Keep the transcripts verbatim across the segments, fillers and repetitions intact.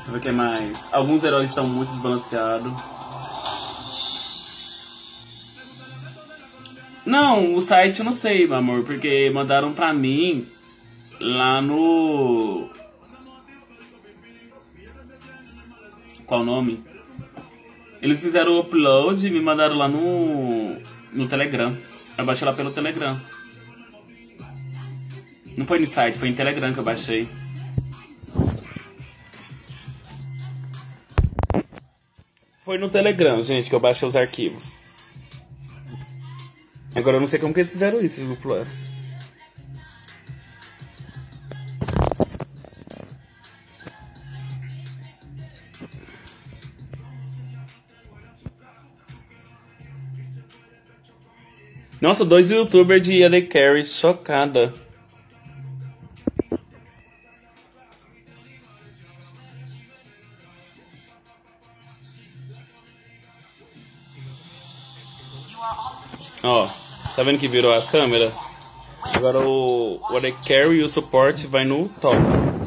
Deixa eu ver o que mais. Alguns heróis estão muito desbalanceados. Não, o site eu não sei, meu amor, porque mandaram pra mim lá no... Qual o nome? Eles fizeram o upload e me mandaram lá no... no Telegram. Eu baixei lá pelo Telegram. Não foi no site, foi em Telegram que eu baixei. Foi no Telegram, gente, que eu baixei os arquivos. Agora eu não sei como que eles fizeram isso, viu, Flora? Nossa, dois youtubers de A D Carry, chocada. Ó, tá vendo que virou a câmera? Agora o, o A D Carry e o suporte vai no top.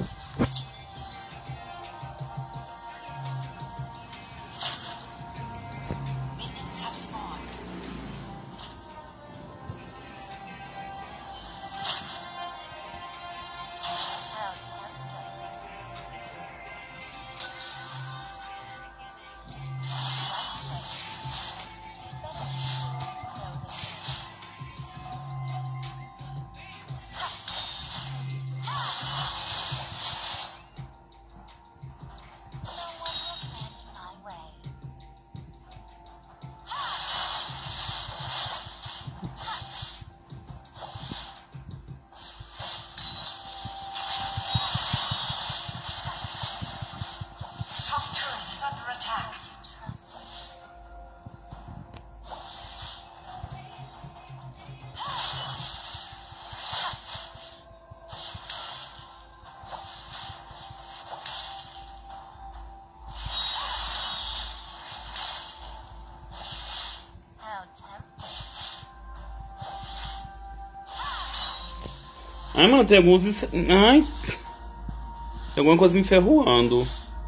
Ai, mano, tem alguns... Ai... Tem alguma coisa me ferroando.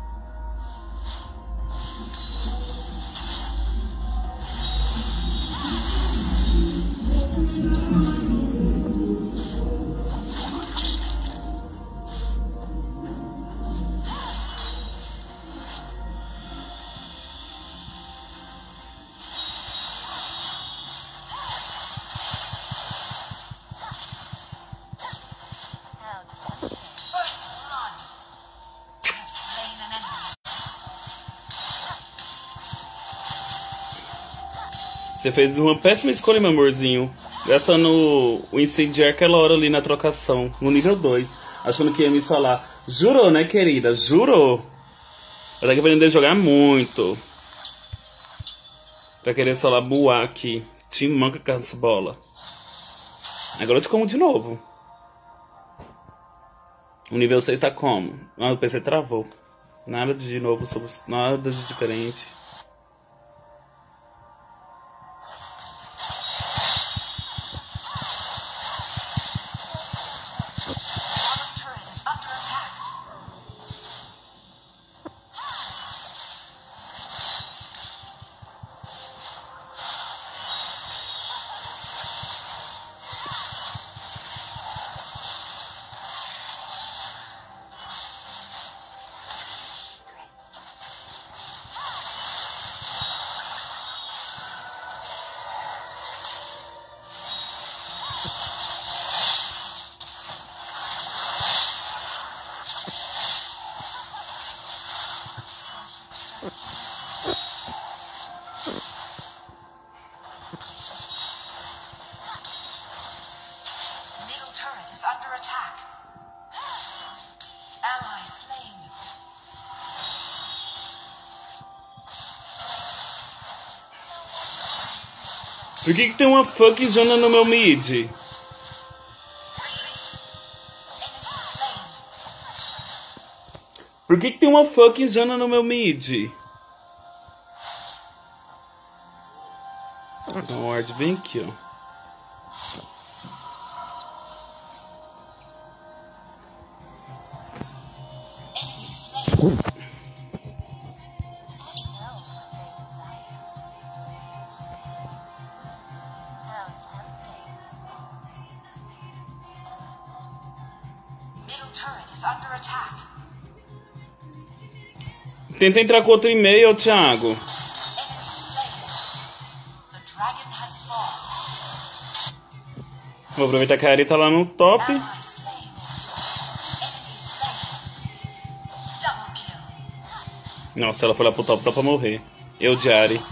Você fez uma péssima escolha, meu amorzinho. Gastando o incendiar aquela hora ali na trocação, no nível dois. Achando que ia me falar. Jurou, né, querida? Jurou. Eu daqui aprender a jogar muito. Pra querer só lá boar aqui. Te manca com essa bola. Agora eu te como de novo. O nível seis tá como? Ah, o P C travou. Nada de novo, sobre... nada de diferente. Por que que tem uma fucking zona no meu mid? Por que que tem uma fucking zona no meu mid? Então, Ward, vem aqui, ó. Tenta entrar com outro e-mail, Thiago. Vou aproveitar que a Ari tá lá no top. Nossa, ela foi lá pro top só pra morrer. Eu de Ari.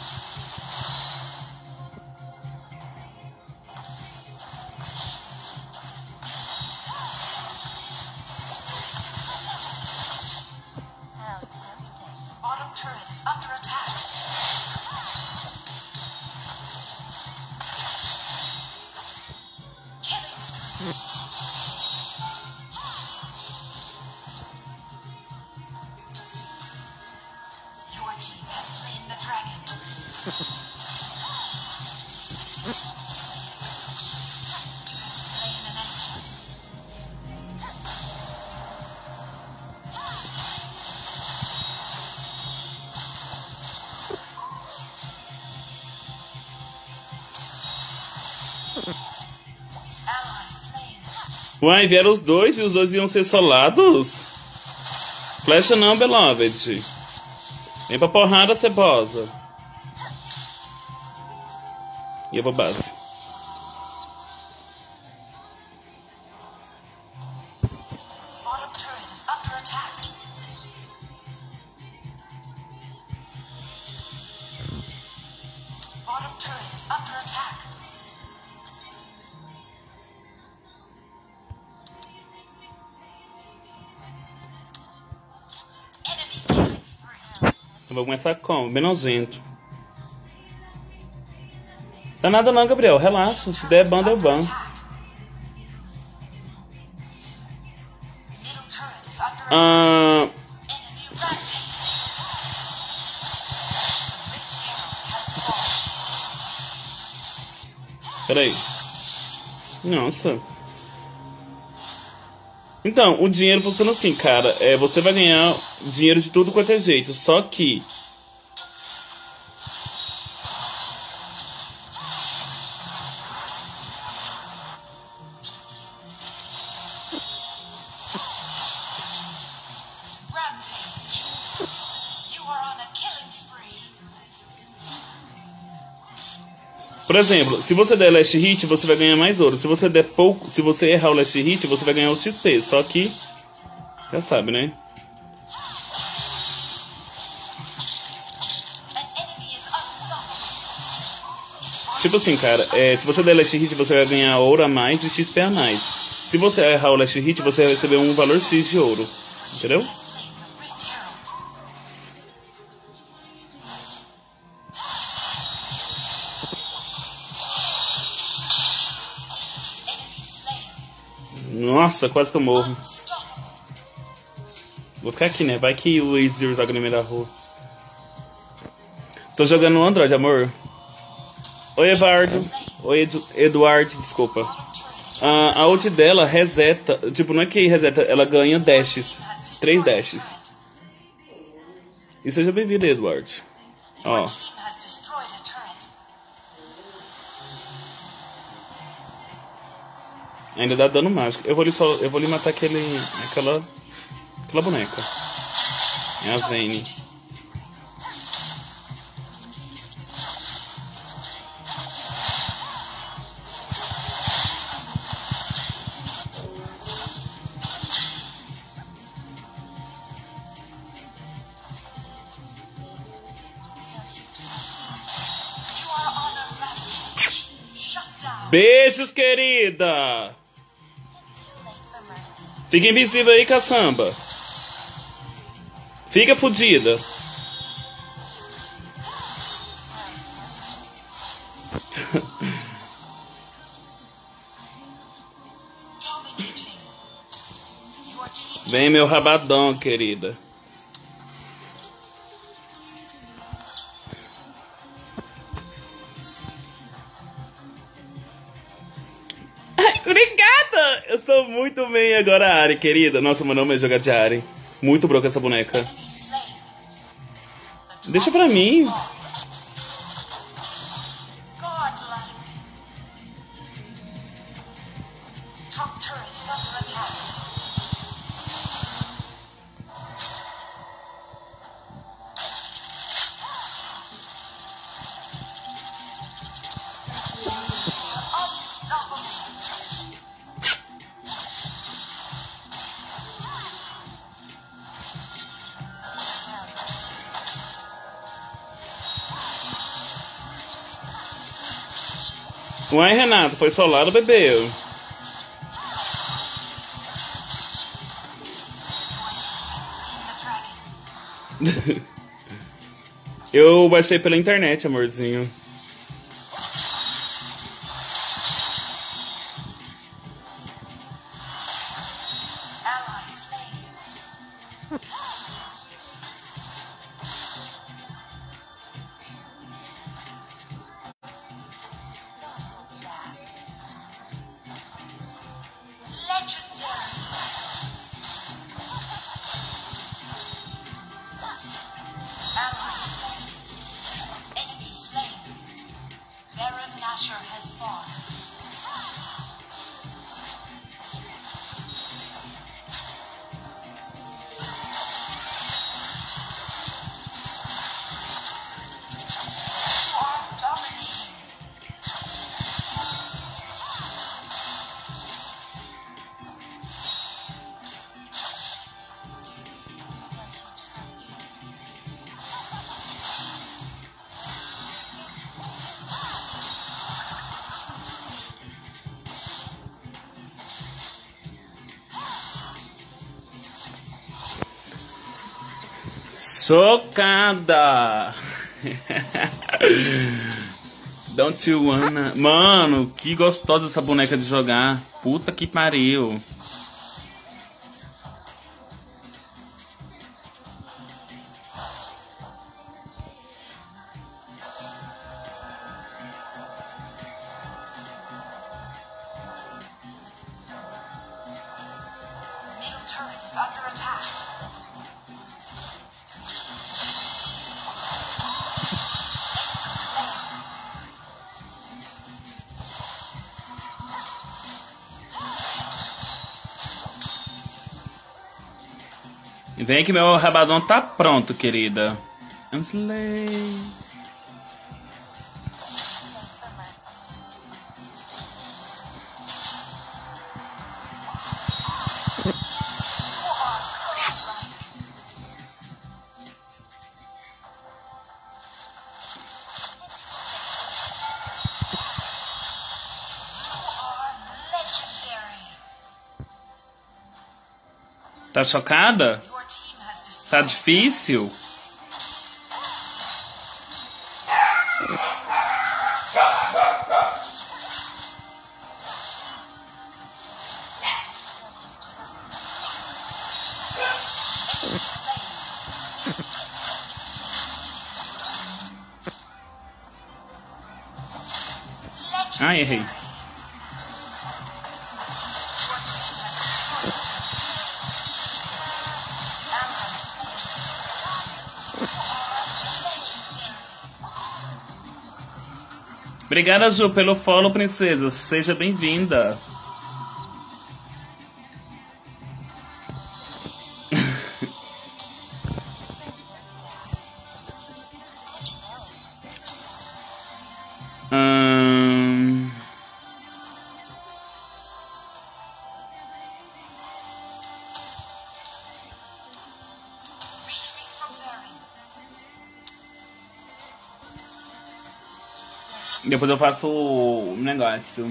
Uai, vieram os dois e os dois iam ser solados? Flecha não, beloved. Vem pra porrada, cebosa. E eu vou base. Eu vou começar como? Bem nojento. Tá nada não, Gabriel. Relaxa. Se der banda, eu ban. Ah... Peraí. Nossa. Então, o dinheiro funciona assim, cara. É, você vai ganhar dinheiro de tudo quanto é jeito. Só que... Por exemplo, se você der last hit, você vai ganhar mais ouro. Se você der pouco, se você errar o last hit, você vai ganhar o X P. Só que, já sabe, né? Tipo assim, cara, é, se você der last hit, você vai ganhar ouro a mais e X P a mais. Se você errar o last hit, você vai receber um valor X de ouro. Entendeu? Nossa, quase que eu morro. Vou ficar aqui, né? Vai que o Ezreal joga no meio da rua. Tô jogando no Android, amor. Oi, Eduardo. Oi, Edu Eduardo, desculpa. Ah, a ult dela reseta. Tipo, não é que reseta, ela ganha dashes. Três dashes. E seja bem-vindo, Eduardo. Ó. Ainda dá dano mágico. Eu vou lhe, só, eu vou lhe matar aquele, aquela, aquela boneca. É a Vayne. Beijos, querida! Fica invisível aí, caçamba. Fica fodida. Vem, meu rabadão, querida. Obrigada! Eu sou muito bem agora, Ari, querida. Nossa, meu nome é jogar de Ari. Muito broca essa boneca. Deixa pra mim. Uai, Renato, foi solado, bebê. Eu baixei pela internet, amorzinho. Chocada! Don't you wanna... Mano, que gostosa essa boneca de jogar. Puta que pariu. Vem que meu rabadão tá pronto, querida. I'm slay. Tá chocada? Tá difícil? Ai, errei. Obrigada, Ju, pelo follow, princesa. Seja bem-vinda. hum... Depois eu faço o negócio.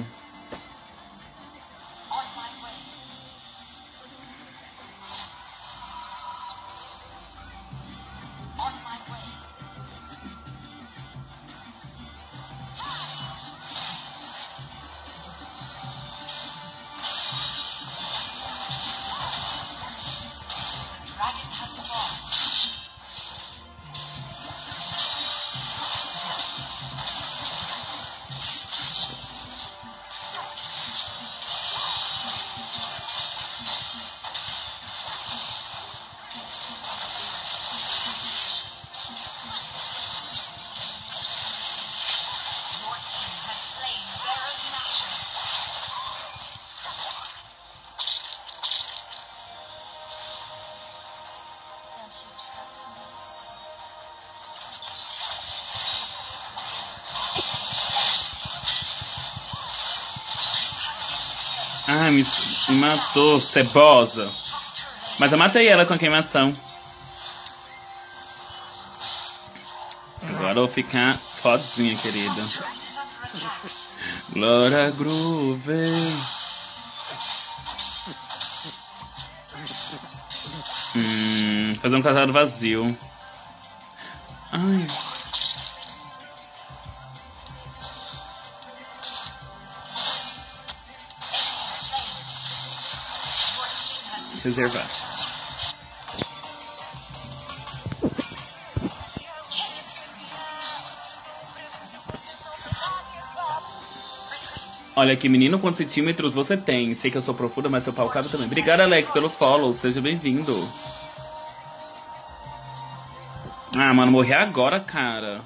Ai, me, me matou, cebosa. Mas eu matei ela com a queimação. Agora eu vou ficar fodinha, querida. Glória Groove. Hum, fazer um casado vazio. Ai. Reservar. Olha que menino, quantos centímetros você tem? Sei que eu sou profunda, mas seu pau cabe também. Obrigada, Alex, pelo follow. Seja bem-vindo. Ah, mano, morrer agora, cara.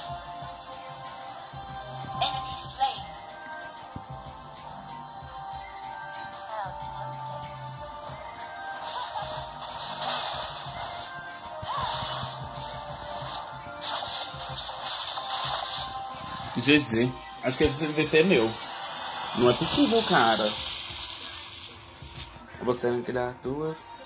G G. Acho que esse M V P é meu. Não é possível, cara. Você vai criar duas.